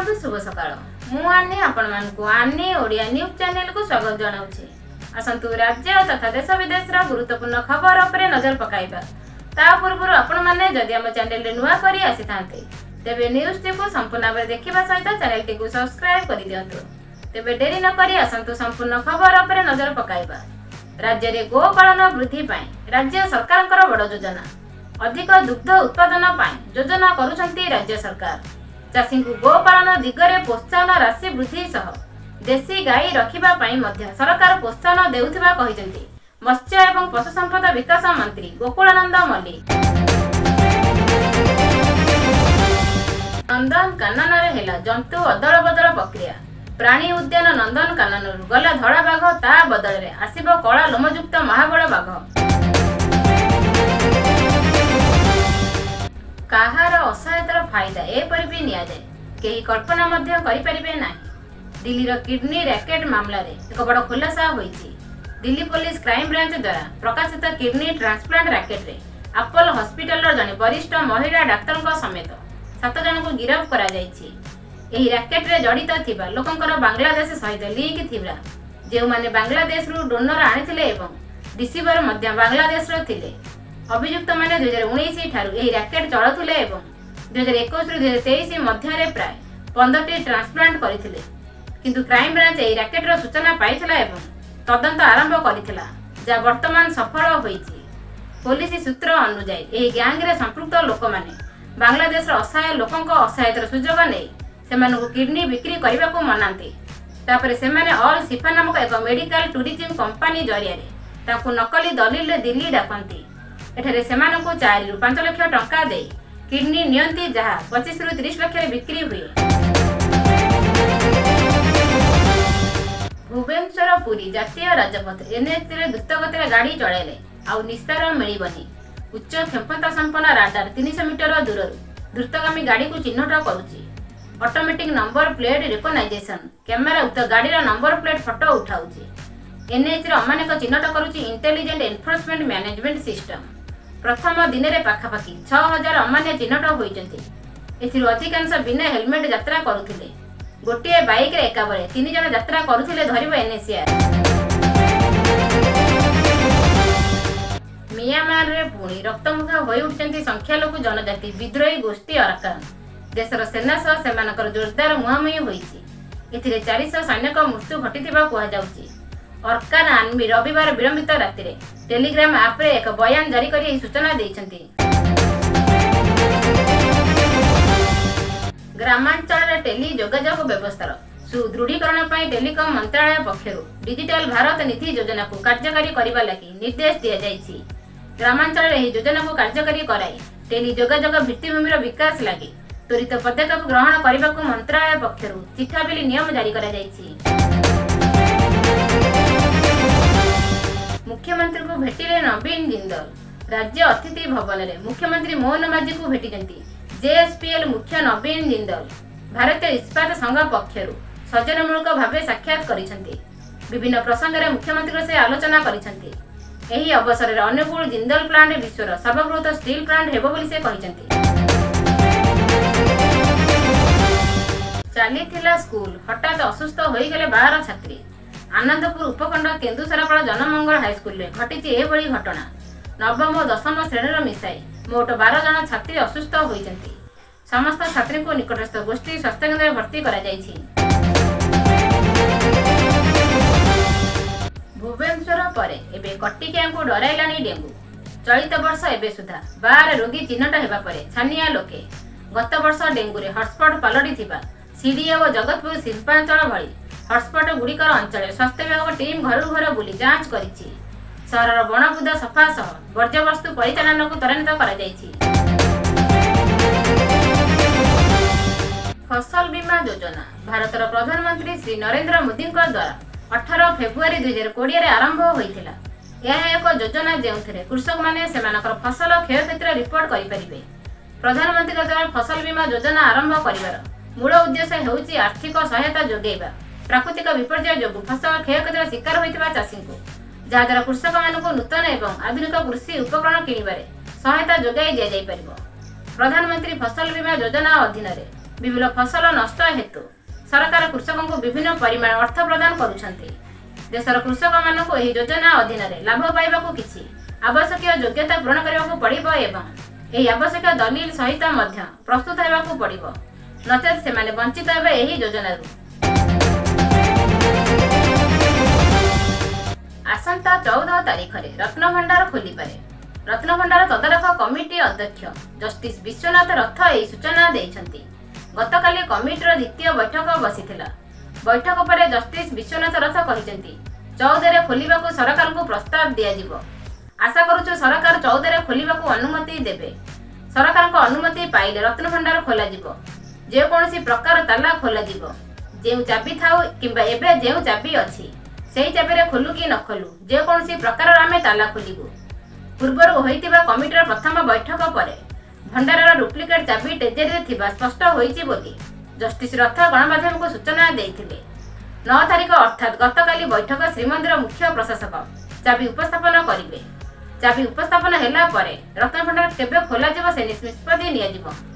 बंधु शुभ सकाळ मु आनी आपण मानकु आनी ओडिया न्यूज चैनल को स्वागत जनाउछि। आसंतु राज्य तथा देश विदेश रा गुरुत्वपूर्ण खबर उपरे नजर पकाइबा। ता पूर्व आपण माने जदि हम चैनल रे नुवा करी आसी थांते तेबे न्यूज टी को संपूर्ण भाबे देखिबा सहित चैनल टी को सब्सक्राइब करि दियंतु। तेबे देरी न करी आसंतु संपूर्ण खबर उपरे नजर पकाइबा। राज्य रे गो पालन वृद्धि पाई राज्य सरकारकर बड़ योजना अधिक दुग्ध उत्पादन पाई योजना करूछंती राज्य सरकार। चाषी को गो पालन दिगरे प्रोत्साहन राशि वृद्धि सह देशी गाई रखिबा पाई मध्य सरकार प्रोत्साहन देउथिबा कहिसेंती मत्स्य एवं पशु संपदा विकास मंत्री गोकुलानंद मल्लिक। नंदन कानन रे हेला जंतु अदल बदल प्रक्रिया। प्राणी उद्यान नंदन कानन गला धड़ा बाघ ता बदल रे आसीबो कला लोमयुक्त महाबल बाघ। कहार असहायतार फायदा एपरि भी निया जाए केही कल्पना मध्य करि परिबे नाही। दिल्ली रो किडनी रैकेट मामला रे एक बड़ खुलासा होईछि। दिल्ली पुलिस क्राइम ब्रांच द्वारा प्रकाशित किडनी ट्रांसप्लांट रैकेट रे अपोलो हॉस्पिटल रो जने वरिष्ठ महिला डाक्टर समेत 7 जन को गिरफ्त करा जायछि। एही रैकेट रे जड़ित थिबा लोकंकर बांग्लादेश सहित लिंक थिबा जेउ माने बांग्लादेश रु डोनर आनिथिले एवं रिसीवर मध्य बांग्लादेश रो थिले। अभियुक्त माने 2019 ठारू एही रैकेट चलथुले एवं 2021 रु 2023 मध्य रे प्राय 15टी ट्रांसप्लांट करिथिले। किंतु क्राइम ब्रांच एही रैकेट रो सूचना पाइथिला एवं तदंत आरंभ करिथिला जा वर्तमान सफल होईछि। पुलिस सूत्र अनुसार एही गैंग रे संपृक्त लोक माने बांग्लादेश रो असहाय लोकंक असहायतार सुजोग नै सेमानकु किडनी बिक्री करबा को मनांती। तापरे सेमाने ऑल सिफा नामक एक मेडिकल टूरिज्म कंपनी जरिया रे ताकु नकली दलिल रे दिल्ली डाकंती। एठारे सेमानकु 4 रु 5 लाख टंका दे किडनी नियंती जहा 25 रु 30 लाख रे बिक्री हुए। भुवनेश्वर पुरी जातीय राजपथ एनएच रे द्रुतगति रे गाड़ी चलाइले आउ निस्तार मिलिबनी। उच्च क्षमता संपन्न राडार 300 मीटर दूर द्रुतगामी गाड़ी को चिन्हट करूची। Automatic number plate recognition camera उक्त गाड़ी रा नंबर प्लेट फोटो उठाउची। एनएच रे अमानक चिन्हट करूची इंटेलिजेंट एनफोर्समेंट मैनेजमेंट सिस्टम। प्रथम दिन रे पाखापाखि 6000 अमान्य चिन्हट होइचंती। एथिरु अधिकांश बिना हेलमेट यात्रा करुथिले। गोटिए बाइक रे एकाबरे 3 जन यात्रा करुथिले धरिबो एनएसीआर। मियांमार रे पुणी रक्तमुखा होई उठचंती संख्यालघु जनजाति विद्रोही गोष्ठी अराकान। देशर सेना सह सेमानकर जोरदार मुहांमुही होईछि। एथिरे 400 सैनिक मृत्यु घटिथिबा कुहा जाउछि। अरकान आर्मी रविवार विलंबित राति रे टेलीग्राम ऐप रे एक बयान जारी करी एही सूचना दैछंती। ग्रामांचल रे टेली जोगाजोग व्यवस्थार सुदृढ़ीकरण पई टेलीकॉम मंत्रालय पक्षरु डिजिटल भारत नीति योजना को कार्यकारी करिबा लागि निर्देश दिया जायछि। ग्रामांचल रे एही योजना को कार्यकारी कराई टेली जोगाजोग भित्तिभूमि रो विकास लागि त्वरित पदक्षेप ग्रहण करिबा को मंत्रालय पक्षरु चिठा बिली नियम जारी करा जायछि। मुख्यमंत्री को भेटिले नवीन जिंदल। राज्य अतिथि भवन रे मुख्यमंत्री मोहन माझी को भेटिजंती जेएसपीएल मुख्य नवीन जिंदल। भारतीय इस्पात संघ पक्षरु सज्जनमूलक भावे साक्षात करिसंती। विभिन्न प्रसंग रे मुख्यमंत्री से आलोचना करिसंती। एही अवसर रे अनुकूल जिंदल प्लांट विश्वर सर्वबृहत स्टील प्लांट हेबो बोली से कहिसंती। चलीथिला स्कूल हठात असुस्थ होई गेले 12 छात्री। आनंदपुर उपखंड केन्दुसरापाड़ जनमंगल हाईस्कूल में घटी एभली घटना। नवम और 10म श्रेणी मिसाई मोट 12 जन छात्री असुस्थ होइछंती। समस्त छात्री को निकटस्थ गोष्ठी स्वास्थ्य केन्द्र में भर्ती करा जायछि। भुवनेश्वर परे एबे कटिकिया को डराइलानी डेंगू। चलित वर्ष एबे सुधा 12 रोगी चिन्हट हेबा परे छानिया लोके गत वर्ष डेंगू रे हॉटस्पॉट पलटि थिबा सीडीए और जगतपुर शिल्पांचल भली हॉटस्पॉट गुड़िकर अंचल स्वास्थ्य विभाग टीम घर घर बुली जांच करिछि। सहरर बणबुदा सफा सह वर्ज्यवस्तु परिचालन को त्वरान्वित करा जायछि। फसल बीमा योजना भारतर प्रधानमंत्री श्री नरेंद्र मोदी द्वारा 18 फेब्रुआरी 2020 रे आरंभ होइथिला। यह एक योजना जेउथिरे कृषक माने सेमानकर फसल क्षयक्षति रिपोर्ट करि परिबे। प्रधानमंत्री द्वारा फसल बीमा योजना आरंभ करिवार मूल उद्देश्य हेउछि आर्थिक सहायता जोगेबा प्राकृतिक विपर्यय जोगु फसल क्षयक्षतिर शिकार होइतिबा चाषी को जहाद्वारा कृषक मानक नूतन एवं आधुनिक कृषि उपकरण किणिबारे सहायता जोगाई दिया जाई परिबो। प्रधानमंत्री फसल बीमा योजना अधीन विभिन्न फसल नष्ट हेतु सरकार कृषक को विभिन्न परिमाण अर्थ प्रदान करुछन्ति। देशर कृषक मानक एही योजना अधीन लाभ पाइबाकू किछि आवश्यक योग्यता पूरण करबाकू पड़िबो एवं एही आवश्यक दलील सहित मध्य प्रस्तुत हेबाकू पड़िबो, नचेत सेमाने वंचित हेबे एही योजनारू। आसंता 14 तारिख रे रत्नभंडार खोलिपारे। रत्नभंडार तदारख कमिटी अध्यक्ष जस्टिस विश्वनाथ रथ एही सूचना देइछन्ति। गतकाली कमिटीर द्वितीय बैठक बसिथिला। बैठक पर जस्टिस विश्वनाथ रथ कहिसेंति 14 रे खोलिबाकू सरकार को प्रस्ताव दिया जिवो। आशा करूछु सरकार 14 रे खोलिबाकू अनुमति देबे। सरकार को अनुमति पाइले रत्नभंडार खोला जिवो। जे कोनसी प्रकार ताला खोला जिवो। जेउ चाबी थाउ किंबा एबे जेउ चाबी अछि सेही चाबी रे खोलु कि न खोलु जे कोनसी प्रकार आमे ताला खोलिबु। पूर्वरु होइतिबा कमिटीर प्रथम बैठक परे भंडारर डुप्लिकेट चाबी टेजेरे थिबा स्पष्ट होइछि बोली जस्टिस रथ गणमाध्यम को सूचना देइथिले। 9 तारिख अर्थात गतकाली बैठक श्रीमंदिर मुख्य प्रशासक चाबी उपस्थापन करिवे। चाबी उपस्थापन हेला परे रत्नभंडार केबे खोला जिवो से निष्पत्ति निया जिवो।